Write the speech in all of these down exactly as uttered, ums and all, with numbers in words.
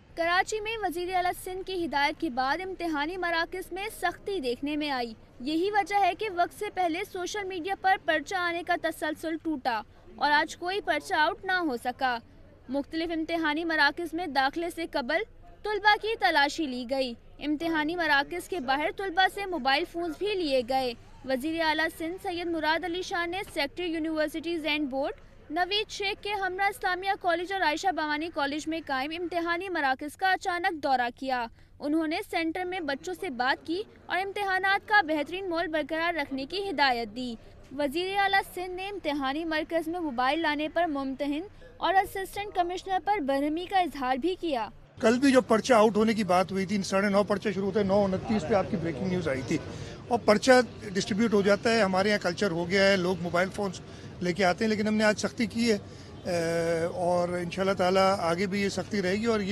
कराची में वजीर आला सिंध की हिदायत के बाद इम्तिहानी मराकज़ में सख्ती देखने में आई। यही वजह है कि वक्त से पहले सोशल मीडिया पर पर्चा आने का तसलसल टूटा और आज कोई पर्चा आउट ना हो सका। मुख्तलिफ इम्तिहानी मराकज़ में दाखिले से कबल तुलबा की तलाशी ली गई। इम्तिहानी मराकज़ के बाहर तुलबा से मोबाइल फ़ोन्स भी लिए गए। वजीर आला सिंध सैयद मुराद अली शाह ने secretary universities and board, Naveed Sheikh के हमरा इस्लामिया कॉलेज और आयशा बावानी कॉलेज में कायम इम्तिहानी मराकज़ का अचानक दौरा किया। उन्होंने सेंटर में बच्चों से बात की और इम्तिहानात का बेहतरीन माहौल बरकरार रखने की हिदायत दी। वजीर आला सिंध ने इम्तिहानी मरकज़ में मोबाइल लाने पर मुमतहिन और असिस्टेंट कमिश्नर पर बरहमी का इजहार भी किया। कल भी जो पर्चा आउट होने की बात हुई थी, साढ़े नौ पर्चे शुरू होते, नौ उनतीस पे आपकी ब्रेकिंग न्यूज़ आई थी और पर्चा डिस्ट्रीब्यूट हो जाता है। हमारे यहाँ कल्चर हो गया है, लोग मोबाइल फ़ोन्स लेके आते हैं, लेकिन हमने आज सख्ती की है और इंशाल्लाह ताला आगे भी ये सख्ती रहेगी और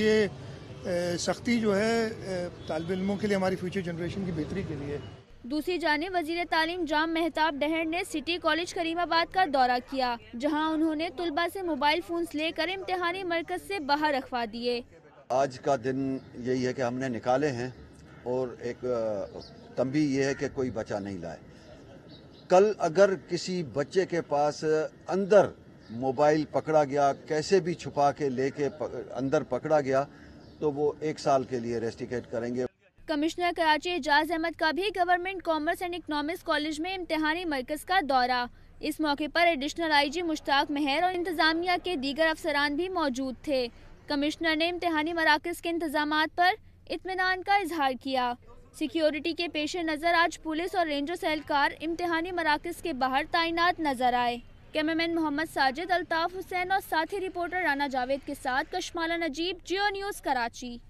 ये सख्ती जो है तालिब इल्मों के लिए, हमारी फ्यूचर जनरेशन की बेहतरी के लिए। दूसरी जानिब वजीर तालीम जाम मेहताब डहर ने सिटी कॉलेज करीमाबाद का दौरा किया, जहां उन्होंने तुलबा से मोबाइल फ़ोन्स लेकर इम्तिहानी मरकज़ से बाहर रखवा दिए। आज का दिन यही है कि हमने निकाले हैं और एक तंबी ये है कि कोई बच्चा नहीं लाए। कल अगर किसी बच्चे के पास अंदर मोबाइल पकड़ा गया, कैसे भी छुपा के लेके अंदर पकड़ा गया, तो वो एक साल के लिए रेस्टिकेट करेंगे। कमिश्नर कराची एजाज अहमद का भी government commerce and economics college में इम्तिहानी मरकज़ का दौरा। इस मौके पर एडिशनल आई जी मुश्ताक मेहर और इंतजामिया के दीगर अफसरान भी मौजूद थे। कमिश्नर ने इम्तिहानी मराकज़ के इंतजामात पर इत्मीनान का इजहार किया। सिक्योरिटी के पेश नज़र आज पुलिस और रेंजर्स एहलकार इम्तिहानी मराकज़ के बाहर तैनात नजर आए। कैमरामैन मोहम्मद साजिद, अल्ताफ हुसैन और साथी रिपोर्टर राना जावेद के साथ कशमाला नजीब, जियो न्यूज़ कराची।